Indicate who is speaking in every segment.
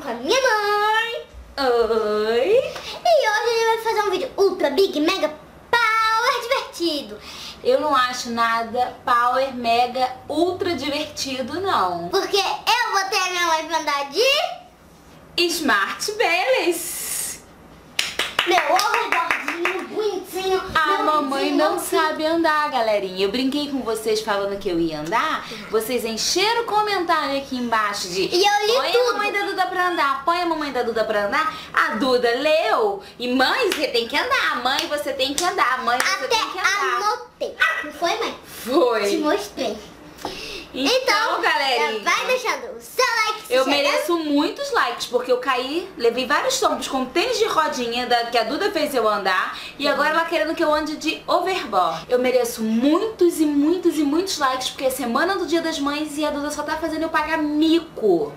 Speaker 1: com a minha mãe.
Speaker 2: Oi!
Speaker 1: E hoje a gente vai fazer um vídeo ultra, big, mega, power divertido.
Speaker 2: Eu não acho nada power, mega, ultra divertido, não.
Speaker 1: Porque eu botei a minha mãe pra andar de...
Speaker 2: Smart Bellis!
Speaker 1: Meu overboardinho, bonitinho.
Speaker 2: A mamãe não sabe andar, galerinha. Eu brinquei com vocês falando que eu ia andar. Vocês encheram o comentário aqui embaixo de...
Speaker 1: E eu li
Speaker 2: põe
Speaker 1: tudo.
Speaker 2: a mamãe da Duda pra andar, põe a mamãe da Duda pra andar. A Duda leu. E mãe, você tem que andar. Mãe, você tem que andar. Mãe, você
Speaker 1: Até
Speaker 2: tem que andar.
Speaker 1: anotei. Não foi, mãe? Te
Speaker 2: Foi.
Speaker 1: mostrei.
Speaker 2: Então, galerinha,
Speaker 1: vai deixando o seu like. se
Speaker 2: eu
Speaker 1: chegar.
Speaker 2: mereço muitos likes, porque eu caí, levei vários tombos com tênis de rodinha que a Duda fez eu andar, e agora ela querendo que eu ande de overboard. Eu mereço muitos e muitos e muitos likes, porque é semana do Dia das Mães e a Duda só tá fazendo eu pagar mico.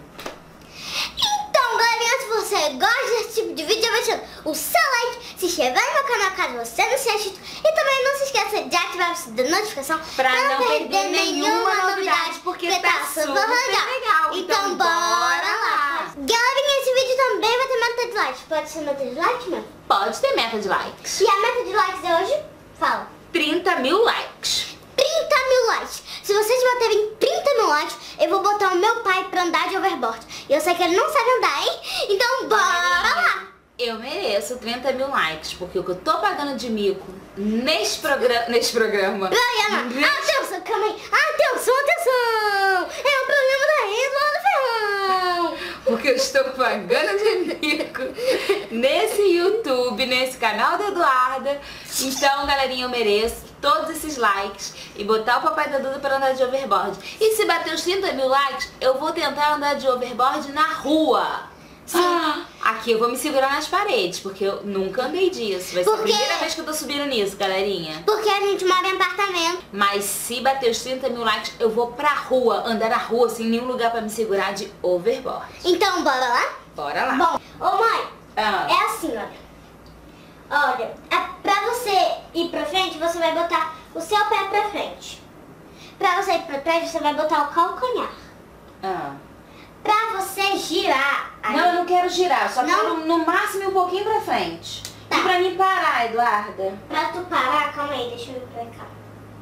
Speaker 1: Então, galerinha, se você gosta desse tipo de vídeo, já vai deixando o seu like, se inscrever no meu canal caso você não seja inscrito, e também não se esqueça de ativar o sininho da notificação
Speaker 2: Pra não perder nenhuma novidade, porque tá super legal.
Speaker 1: Então, bora lá. Galerinha, esse vídeo também vai ter meta de likes. Pode ser meta de likes, mano?
Speaker 2: Pode ter meta de likes.
Speaker 1: E a meta de likes de hoje? Fala.
Speaker 2: 30 mil likes.
Speaker 1: 30 mil likes. Se vocês baterem 30 mil likes, eu vou botar o meu pai pra andar de overboard. E eu sei que ele não sabe andar, hein? Então bora lá.
Speaker 2: Eu mereço 30 mil likes, porque o que eu tô pagando de mico nesse programa...
Speaker 1: Programa. Atenção, calma aí. Atenção, atenção. É o programa da Ídola do Ferrão.
Speaker 2: Porque eu estou pagando de mico nesse YouTube, nesse canal da Eduarda. Então, galerinha, eu mereço todos esses likes e botar o papai da Duda para andar de overboard. E se bater os 30 mil likes, eu vou tentar andar de overboard na rua. Aqui eu vou me segurar nas paredes, porque eu nunca andei disso. Vai ser a primeira vez que eu tô subindo nisso, galerinha.
Speaker 1: Porque a gente mora em apartamento.
Speaker 2: Mas se bater os 30 mil likes, eu vou pra rua, andar na rua, sem nenhum lugar pra me segurar de overboard.
Speaker 1: Então bora lá?
Speaker 2: Bora lá.
Speaker 1: Bom, ô mãe,
Speaker 2: Ah.
Speaker 1: é assim, olha. Olha, pra você ir pra frente, você vai botar o seu pé pra frente. Pra você ir pra trás, você vai botar o calcanhar.
Speaker 2: Ah.
Speaker 1: Pra você girar... aí-
Speaker 2: Não, eu não quero girar, só
Speaker 1: Não?
Speaker 2: quero no máximo um pouquinho pra frente.
Speaker 1: Tá.
Speaker 2: E pra mim parar, Eduarda?
Speaker 1: Pra tu parar, calma aí, deixa eu ir pra cá.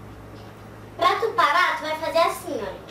Speaker 1: Pra tu parar, tu vai fazer assim, olha.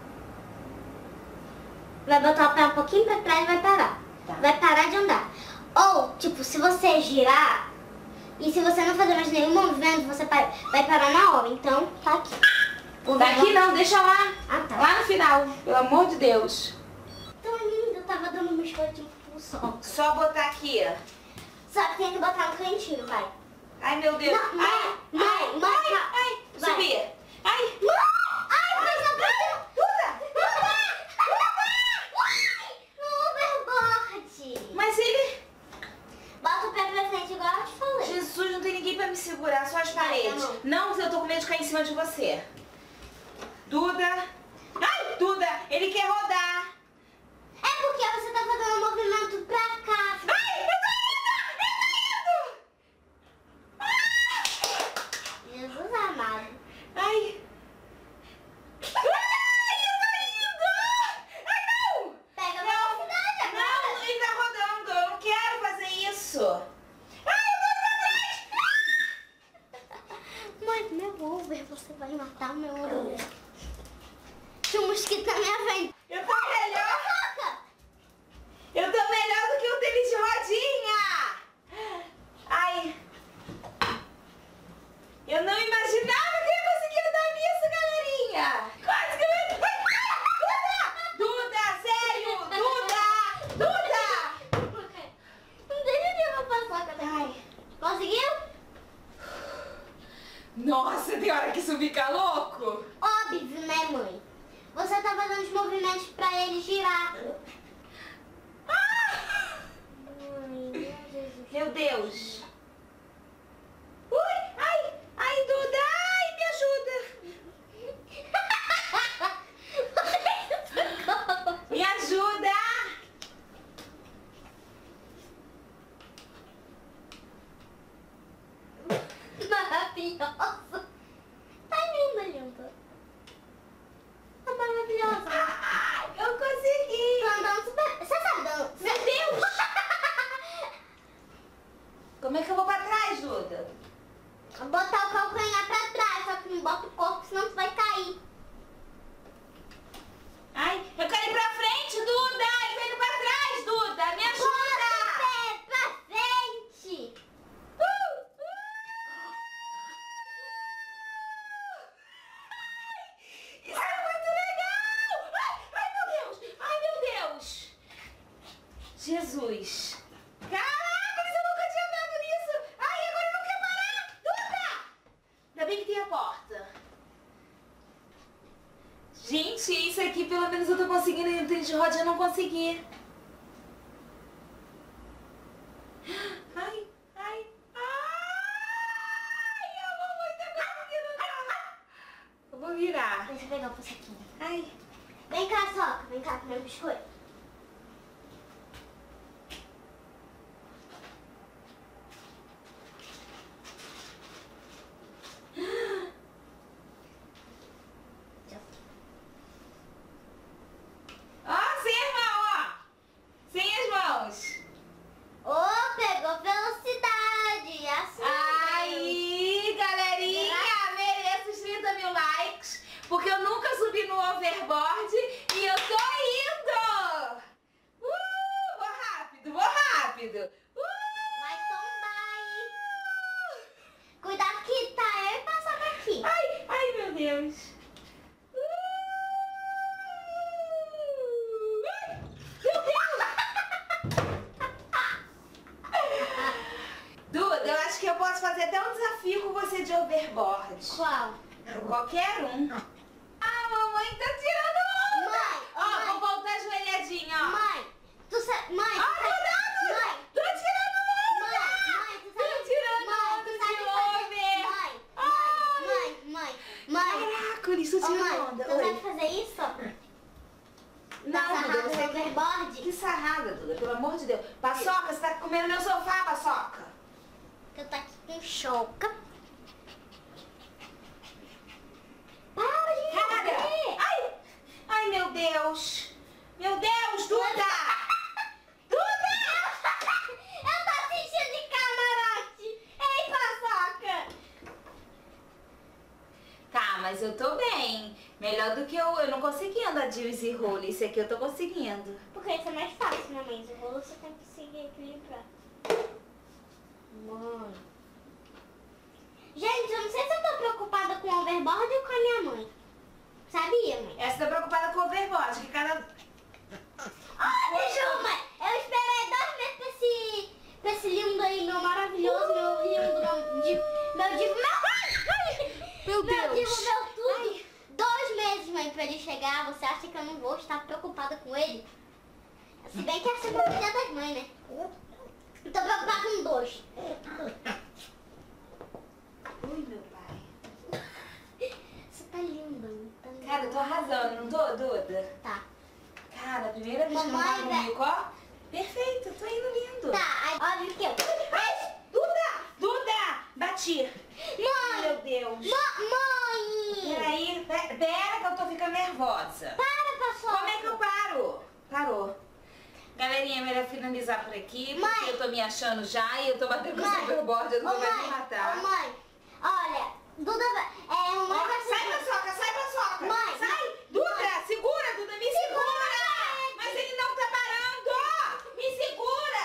Speaker 1: Vai botar o pé um pouquinho pra trás e vai parar.
Speaker 2: Tá.
Speaker 1: Vai parar de andar. Ou, tipo, se você girar e se você não fazer mais nenhum movimento, você vai parar na hora. Então, tá aqui.
Speaker 2: Tá aqui não, deixa lá.
Speaker 1: Ah, tá.
Speaker 2: Lá no final, pelo amor de Deus.
Speaker 1: Tão lindo, eu tava dando uma escotinha pro sol.
Speaker 2: Só botar aqui, ó.
Speaker 1: Só que tem que botar no cantinho, vai.
Speaker 2: Ai, meu Deus.
Speaker 1: Não,
Speaker 2: Ai,
Speaker 1: mãe,
Speaker 2: ai,
Speaker 1: mãe,
Speaker 2: ai, ai,
Speaker 1: vai.
Speaker 2: subi. Ai.
Speaker 1: Ai, mas não pode... No overboard.
Speaker 2: Mas ele...
Speaker 1: Bota o pé pra frente igual eu te falei.
Speaker 2: Jesus, não tem ninguém pra me segurar, só as
Speaker 1: Vai,
Speaker 2: paredes.
Speaker 1: amor.
Speaker 2: Não, eu tô com medo de cair em cima de você. Duda. Ai, Duda, ele quer rodar.
Speaker 1: É porque você tá fazendo um movimento pra cá.
Speaker 2: Ai, eu tô indo,
Speaker 1: Jesus amado.
Speaker 2: Ai.
Speaker 1: Pega a velocidade agora.
Speaker 2: Não, ele tá rodando, eu não quero fazer isso.
Speaker 1: Mas meu over, você vai matar o meu over. Tinha um mosquito na minha frente.
Speaker 2: Eu tô melhor. Eu tô melhor do que o tênis de rodinha. Ai. Eu não imaginava que eu ia conseguir andar nisso, galerinha. Quase que eu ia... Ai, Duda, sério, Duda.
Speaker 1: Não deixa de eu passar, cadê?
Speaker 2: Ai.
Speaker 1: Conseguiu?
Speaker 2: Nossa, tem hora que isso fica louco.
Speaker 1: Óbvio, né, mãe? Você tá fazendo os movimentos pra ele girar. Ai, Jesus.
Speaker 2: Meu Deus. Ui, ai, Duda, ai, me ajuda. Me ajuda.
Speaker 1: Maravilhosa. Tá linda, linda. Tá maravilhosa.
Speaker 2: Eu consegui.
Speaker 1: Tô andando super... Você sabe
Speaker 2: Jesus. Caraca, eu nunca tinha andado nisso. Ai, agora não quer parar. Duda! Ainda bem que tem a porta. Gente, isso aqui pelo menos eu tô conseguindo. No trem de roda eu não consegui. Ai, ai, ai, eu vou muito conseguindo não. Eu vou virar.
Speaker 1: Deixa eu pegar o passaquinho.
Speaker 2: Ai.
Speaker 1: Vem cá, soca. Vem cá, comer um biscoito.
Speaker 2: Ó, sem as mãos, ó. Sem as mãos.
Speaker 1: Ô, pegou velocidade. Assim.
Speaker 2: Aí, galerinha, mereço os 30 mil likes, porque eu nunca subi no overboard e eu tô indo! Vou rápido, vou rápido!
Speaker 1: Vai tombar aí. Cuidado que tá eu e passar aqui.
Speaker 2: Ai, ai, meu Deus! Meu Deus! Duda, eu acho que eu posso fazer até um desafio com você de overboard.
Speaker 1: Qual?
Speaker 2: Qualquer um. Ah, mamãe tá tirando onda!
Speaker 1: Mãe,
Speaker 2: Ó,
Speaker 1: mãe.
Speaker 2: vou voltar ajoelhadinha, ó.
Speaker 1: Mãe, tu sabe... Mãe,
Speaker 2: Ah, cuidado!
Speaker 1: Mãe.
Speaker 2: Tô tirando onda!
Speaker 1: Mãe, tu sabe...
Speaker 2: Tô tirando
Speaker 1: Mãe,
Speaker 2: onda
Speaker 1: tu
Speaker 2: de
Speaker 1: sabe fazer...
Speaker 2: over!
Speaker 1: Mãe.
Speaker 2: Caraca, isso
Speaker 1: Ô,
Speaker 2: tirando
Speaker 1: mãe,
Speaker 2: onda.
Speaker 1: tu
Speaker 2: Oi.
Speaker 1: sabe fazer isso?
Speaker 2: Não, Duda,
Speaker 1: Sarrada
Speaker 2: você...
Speaker 1: no overboard?
Speaker 2: Que sarrada, Duda, pelo amor de Deus. Paçoca, você tá comendo meu sofá, Paçoca.
Speaker 1: Que eu tô aqui com choca. Para de
Speaker 2: Caraca!
Speaker 1: correr!
Speaker 2: Ai! Ai, meu Deus! Meu Deus, Duda! Duda!
Speaker 1: Eu tô assistindo de camarote! Ei, paçoca!
Speaker 2: Tá, mas eu tô bem. Melhor do que eu não consegui andar de easy roll. Isso aqui eu tô conseguindo.
Speaker 1: Porque isso é mais fácil, né, mãe? De rolo você tem que conseguir equilibrar. Mãe. Gente, eu não sei se eu tô preocupada com o overboard ou com a minha mãe. Sabia, mãe?
Speaker 2: Essa tá preocupada com o overboard, que cada...
Speaker 1: Ah, deixa, mãe! Eu esperei 2 meses pra esse lindo aí, meu maravilhoso, meu lindo, meu divo,
Speaker 2: Meu
Speaker 1: meu
Speaker 2: Deus.
Speaker 1: divo, meu tudo. 2 meses, mãe, pra ele chegar. Você acha que eu não vou estar preocupada com ele? Se bem que essa é uma filha das mães, né? Eu tô preocupada com 2.
Speaker 2: Ui, meu pai.
Speaker 1: Você tá linda, mãe. Tá linda.
Speaker 2: Cara, eu tô arrasando, não tô, Duda?
Speaker 1: Tá.
Speaker 2: Cara, a primeira vez que eu não
Speaker 1: Mamãe,
Speaker 2: tava comigo, ó. Perfeito, tô indo lindo.
Speaker 1: Tá, aí, óbvio que eu...
Speaker 2: Ai, Duda! Duda! Bati.
Speaker 1: Mãe!
Speaker 2: Meu Deus.
Speaker 1: Mãe!
Speaker 2: Peraí, pera que eu tô ficando nervosa.
Speaker 1: Para, paçoca!
Speaker 2: Como é que eu paro? Parou. Galerinha, é melhor finalizar por aqui, porque
Speaker 1: Mãe.
Speaker 2: eu tô me achando já e eu tô batendo com o overboard, eu
Speaker 1: Ô,
Speaker 2: não vai me
Speaker 1: mãe,
Speaker 2: matar.
Speaker 1: ô, mãe, olha, Duda vai... mamãe
Speaker 2: Ó,
Speaker 1: vai
Speaker 2: sai, Paçoca, sai, Paçoca.
Speaker 1: Mãe.
Speaker 2: Sai. Duda,
Speaker 1: Mãe.
Speaker 2: segura, Duda, me segura. Mas ele não tá parando. Me segura.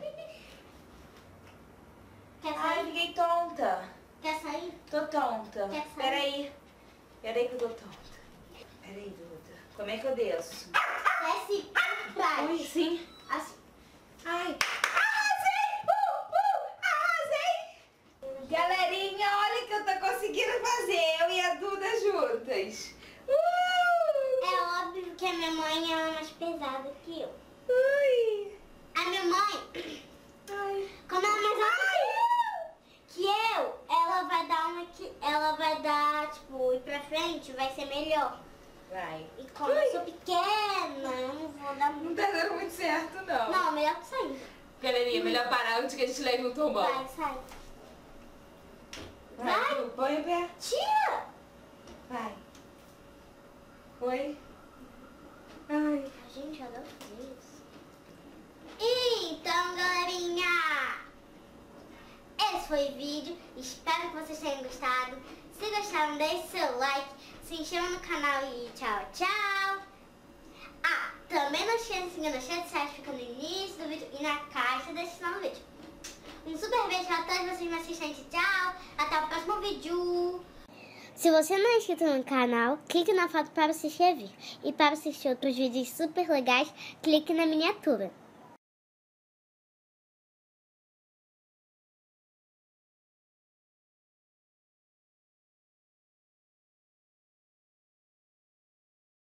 Speaker 1: Quer
Speaker 2: Ai,
Speaker 1: sair?
Speaker 2: fiquei tonta.
Speaker 1: Quer sair?
Speaker 2: Tô tonta.
Speaker 1: Quer sair?
Speaker 2: Peraí. Peraí que eu tô tonta. Peraí, Duda. Como é que eu desço?
Speaker 1: Desce pra trás.
Speaker 2: Ui, sim.
Speaker 1: Assim.
Speaker 2: Ai. Arrasei! Arrasei! Galerinha, olha o que eu tô conseguindo fazer. Eu e a Duda juntas.
Speaker 1: É óbvio que a minha mãe é mais pesada que eu.
Speaker 2: Ui.
Speaker 1: A minha mãe,
Speaker 2: Ai.
Speaker 1: como ela é mais alta que eu, ela vai dar ela vai dar, tipo, ir pra frente, vai ser melhor.
Speaker 2: Vai.
Speaker 1: E como eu sou pequena, eu não vou dar
Speaker 2: Não
Speaker 1: muito.
Speaker 2: tá dando muito certo, não.
Speaker 1: Não, melhor que sair.
Speaker 2: Galerinha, melhor parar antes que a gente leve um tombão.
Speaker 1: Vai, sai.
Speaker 2: Vai. Tu põe o pé.
Speaker 1: Tira!
Speaker 2: Vai. Foi. Ai.
Speaker 1: Gente, eu adoro fazer isso. Então, galerinha, esse foi o vídeo. Espero que vocês tenham gostado. Se gostaram, deixe seu like, se inscreva no canal e tchau, tchau. Ah, também não esqueça de seguir nas redes sociais, fica no início do vídeo e na caixa da descrição do vídeo. Um super beijo a todos vocês me assistentes. Tchau, até o próximo vídeo. Se você não é inscrito no canal, clique na foto para se inscrever. E para assistir outros vídeos super legais, clique na miniatura.